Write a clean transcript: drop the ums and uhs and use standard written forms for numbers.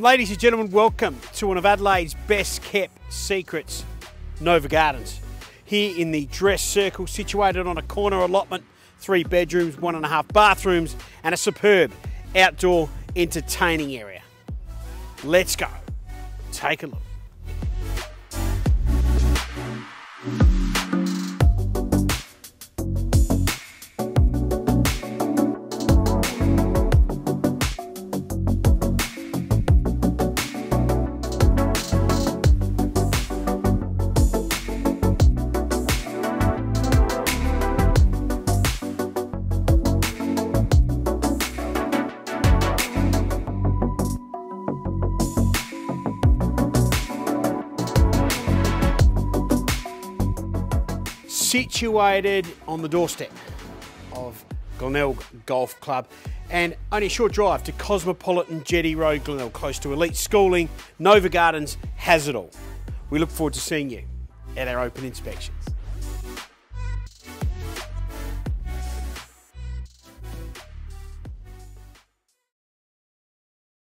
Ladies and gentlemen, welcome to one of Adelaide's best kept secrets, Novar Gardens. Here in the dress circle, situated on a corner allotment, 3 bedrooms, 1.5 bathrooms, and a superb outdoor entertaining area. Let's go, take a look. Situated on the doorstep of Glenelg Golf Club and only a short drive to Cosmopolitan Jetty Road, Glenelg, close to elite schooling, Novar Gardens has it all. We look forward to seeing you at our open inspections.